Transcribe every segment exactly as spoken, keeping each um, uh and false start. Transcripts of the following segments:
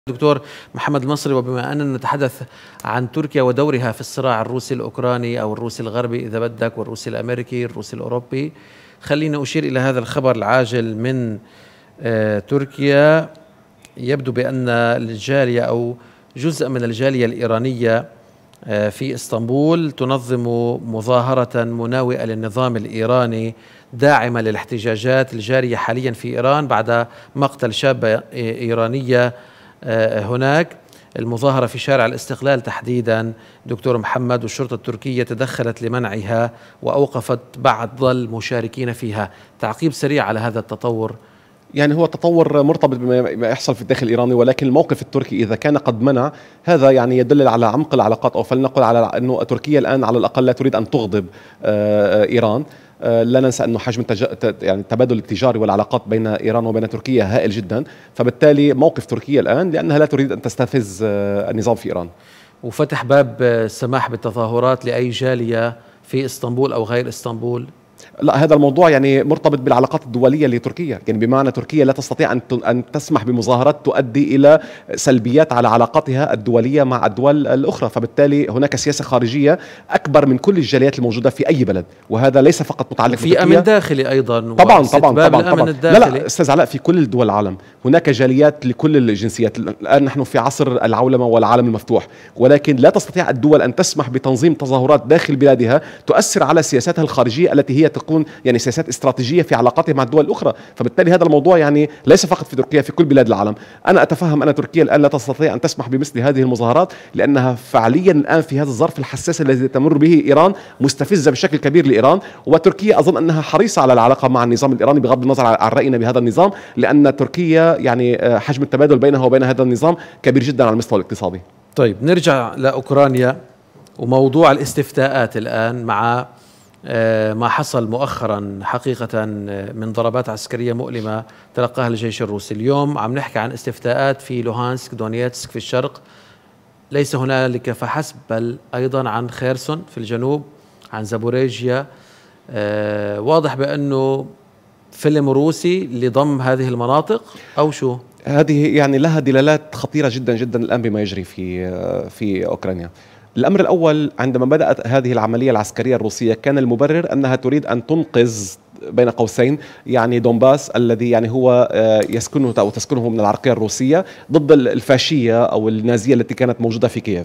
دكتور محمد المصري، وبما أننا نتحدث عن تركيا ودورها في الصراع الروسي الأوكراني أو الروسي الغربي إذا بدك، والروسي الأمريكي، الروسي الأوروبي، خلينا أشير إلى هذا الخبر العاجل من آه تركيا. يبدو بأن الجالية أو جزء من الجالية الإيرانية آه في إسطنبول تنظم مظاهرة مناوئة للنظام الإيراني داعمة للاحتجاجات الجارية حاليا في إيران بعد مقتل شابة إيرانية هناك. المظاهرة في شارع الاستقلال تحديدا دكتور محمد، والشرطة التركية تدخلت لمنعها وأوقفت بعض المشاركين فيها. تعقيب سريع على هذا التطور. يعني هو تطور مرتبط بما يحصل في الداخل الإيراني، ولكن الموقف التركي إذا كان قد منع هذا يعني يدل على عمق العلاقات، أو فلنقل على أنه تركيا الآن على الأقل لا تريد أن تغضب إيران. لا ننسى أنه حجم التج... يعني التبادل التجاري والعلاقات بين إيران وبين تركيا هائل جدا، فبالتالي موقف تركيا الآن لأنها لا تريد أن تستفز النظام في إيران. وفتح باب السماح بالتظاهرات لأي جالية في إسطنبول أو غير إسطنبول؟ لا، هذا الموضوع يعني مرتبط بالعلاقات الدولية لتركيا، يعني بمعنى تركيا لا تستطيع أن أن تسمح بمظاهرات تؤدي إلى سلبيات على علاقاتها الدولية مع الدول الأخرى، فبالتالي هناك سياسة خارجية أكبر من كل الجاليات الموجودة في أي بلد، وهذا ليس فقط متعلق بتركيا، في أمن داخلي أيضا. طبعا طبعا طبعا, طبعا. لا لا أستاذ علاء، في كل دول العالم هناك جاليات لكل الجنسيات. الآن نحن في عصر العولمة والعالم المفتوح، ولكن لا تستطيع الدول أن تسمح بتنظيم تظاهرات داخل بلادها تؤثر على سياساتها الخارجية التي هي تكون يعني سياسات استراتيجية في علاقاتها مع الدول الأخرى. فبالتالي هذا الموضوع يعني ليس فقط في تركيا، في كل بلاد العالم. أنا أتفهم أن تركيا الآن لا تستطيع أن تسمح بمثل هذه المظاهرات، لأنها فعليا الآن في هذا الظرف الحساس الذي تمر به إيران مستفزة بشكل كبير لإيران، وتركيا أظن أنها حريصة على العلاقة مع النظام الإيراني بغض النظر عن رأينا بهذا النظام، لأن تركيا يعني حجم التبادل بينها وبين هذا النظام كبير جدا على المستوى الاقتصادي. طيب نرجع لأوكرانيا وموضوع الاستفتاءات الآن مع ما حصل مؤخرا حقيقة من ضربات عسكرية مؤلمة تلقاها الجيش الروسي. اليوم عم نحكي عن استفتاءات في لوهانسك، دونيتسك في الشرق، ليس هنالك فحسب، بل أيضا عن خيرسون في الجنوب، عن زابوريجيا. آه واضح بأنه فيلم روسي لضم هذه المناطق أو شو؟ هذه يعني لها دلالات خطيرة جدا جدا الآن بما يجري في في أوكرانيا. الأمر الأول، عندما بدأت هذه العملية العسكرية الروسية كان المبرر أنها تريد أن تنقذ بين قوسين يعني دونباس الذي يعني هو يسكنه أو تسكنه من العرقية الروسية ضد الفاشية أو النازية التي كانت موجودة في كييف.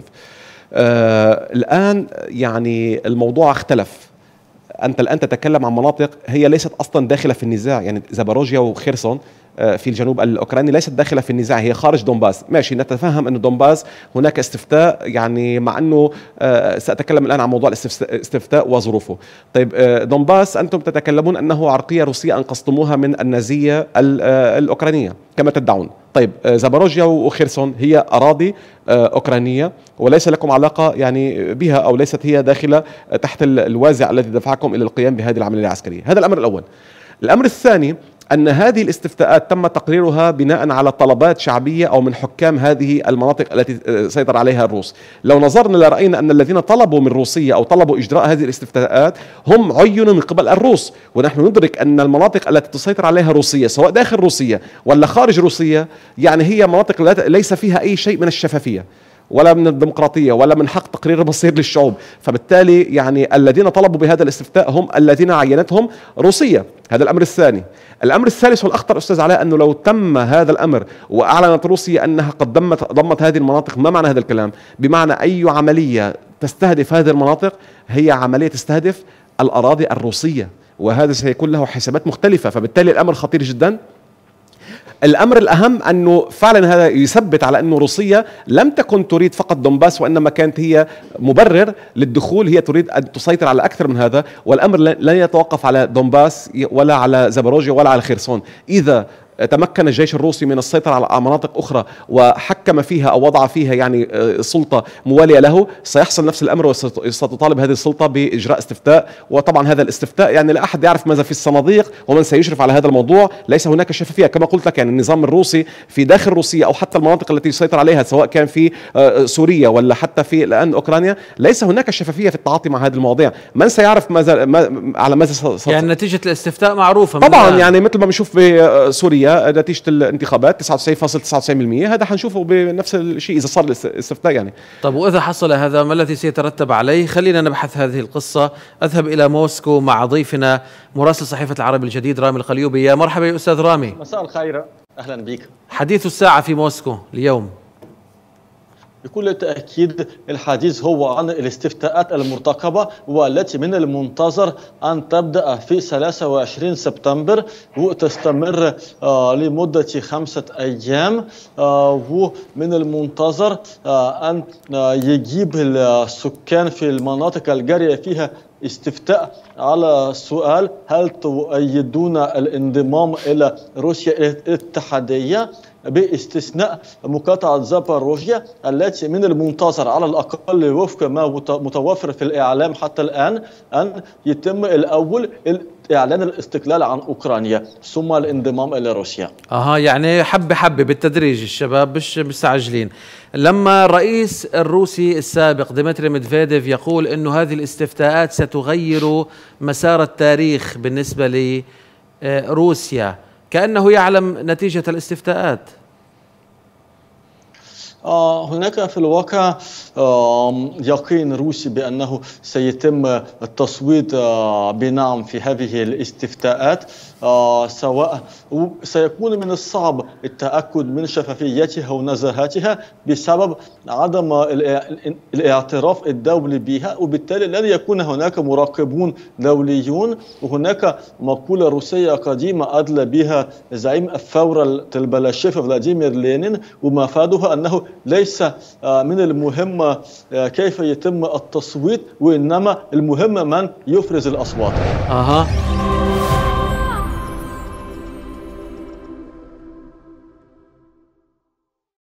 آه الآن يعني الموضوع اختلف. أنت الآن تتكلم عن مناطق هي ليست أصلا داخلة في النزاع، يعني زاباروجيا وخيرسون في الجنوب الأوكراني ليست داخلة في النزاع، هي خارج دونباس. ماشي، نتفهم أن دونباس هناك استفتاء، يعني مع أنه سأتكلم الآن عن موضوع الاستفتاء وظروفه. طيب دونباس أنتم تتكلمون أنه عرقية روسية أنقذتموها من النازية الأوكرانية كما تدعون. طيب زاباروجيا وخيرسون هي أراضي أوكرانية وليس لكم علاقة يعني بها، أو ليست هي داخلة تحت الوازع الذي دفعكم إلى القيام بهذه العملية العسكرية. هذا الأمر الأول. الأمر الثاني أن هذه الاستفتاءات تم تقريرها بناء على طلبات شعبية أو من حكام هذه المناطق التي سيطر عليها الروس. لو نظرنا لرأينا أن الذين طلبوا من روسيا أو طلبوا إجراء هذه الاستفتاءات هم عينوا من قبل الروس، ونحن ندرك أن المناطق التي تسيطر عليها روسيا سواء داخل روسيا ولا خارج روسيا يعني هي مناطق ليس فيها أي شيء من الشفافية ولا من الديمقراطية ولا من حق تقرير المصير للشعوب. فبالتالي يعني الذين طلبوا بهذا الاستفتاء هم الذين عينتهم روسيا. هذا الأمر الثاني. الأمر الثالث والأخطر أستاذ علاء، أنه لو تم هذا الأمر وأعلنت روسيا أنها قد ضمت ضمت هذه المناطق، ما معنى هذا الكلام؟ بمعنى أي عملية تستهدف هذه المناطق هي عملية تستهدف الأراضي الروسية، وهذا سيكون له حسابات مختلفة. فبالتالي الأمر خطير جدا. الأمر الأهم أنه فعلا هذا يثبت على أنه روسيا لم تكن تريد فقط دونباس، وإنما كانت هي مبرر للدخول، هي تريد أن تسيطر على أكثر من هذا، والأمر لن يتوقف على دونباس ولا على زاباروجيا ولا على خيرسون. إذا تمكن الجيش الروسي من السيطرة على مناطق أخرى وحكم فيها أو وضع فيها يعني سلطة موالية له، سيحصل نفس الأمر وستطالب هذه السلطة بإجراء استفتاء. وطبعا هذا الاستفتاء يعني لا أحد يعرف ماذا في الصناديق ومن سيشرف على هذا الموضوع. ليس هناك شفافية كما قلت لك، يعني النظام الروسي في داخل روسيا أو حتى المناطق التي يسيطر عليها سواء كان في سوريا ولا حتى في الآن أوكرانيا ليس هناك شفافية في التعاطي مع هذه المواضيع. من سيعرف ماذا ما على ماذا يعني نتيجة الاستفتاء معروفة طبعا، يعني مثل ما بنشوف في سوريا روسيا نتيجه الانتخابات تسعة وتسعين فاصلة تسعة وتسعين بالمئة. هذا حنشوفه بنفس الشيء اذا صار الاستفتاء يعني. طب واذا حصل هذا ما الذي سيترتب عليه؟ خلينا نبحث هذه القصه. اذهب الى موسكو مع ضيفنا مراسل صحيفه العرب الجديد رامي القليوبي. يا مرحبا يا استاذ رامي. مساء الخير، اهلا بك. حديث الساعه في موسكو اليوم. بكل تأكيد الحديث هو عن الاستفتاءات المرتقبة والتي من المنتظر أن تبدأ في ثلاثة وعشرين سبتمبر وتستمر آه لمدة خمسة أيام. آه ومن المنتظر آه أن آه يجيب السكان في المناطق الجارية فيها استفتاء على سؤال: هل تؤيدون الانضمام إلى روسيا الاتحادية، باستثناء مقاطعة زاباروجيا التي من المنتظر على الأقل وفق ما متوفر في الإعلام حتى الآن أن يتم الأول إعلان الاستقلال عن أوكرانيا ثم الانضمام إلى روسيا. أها، يعني حبة حبة بالتدريج، الشباب مش مستعجلين. لما الرئيس الروسي السابق ديمتري ميدفيديف يقول إنه هذه الاستفتاءات ستغير مسار التاريخ بالنسبة لروسيا، كأنه يعلم نتيجة الاستفتاءات. هناك في الواقع يقين روسي بأنه سيتم التصويت بنعم في هذه الاستفتاءات، سواء سيكون من الصعب التأكد من شفافيتها ونزاهتها بسبب عدم الاعتراف الدولي بها، وبالتالي لن يكون هناك مراقبون دوليون. وهناك مقولة روسية قديمة أدلى بها زعيم الثورة البلشفي فلاديمير لينين، ومفادها أنه ليس من المهم كيف يتم التصويت، وإنما المهم من يفرز الأصوات. أها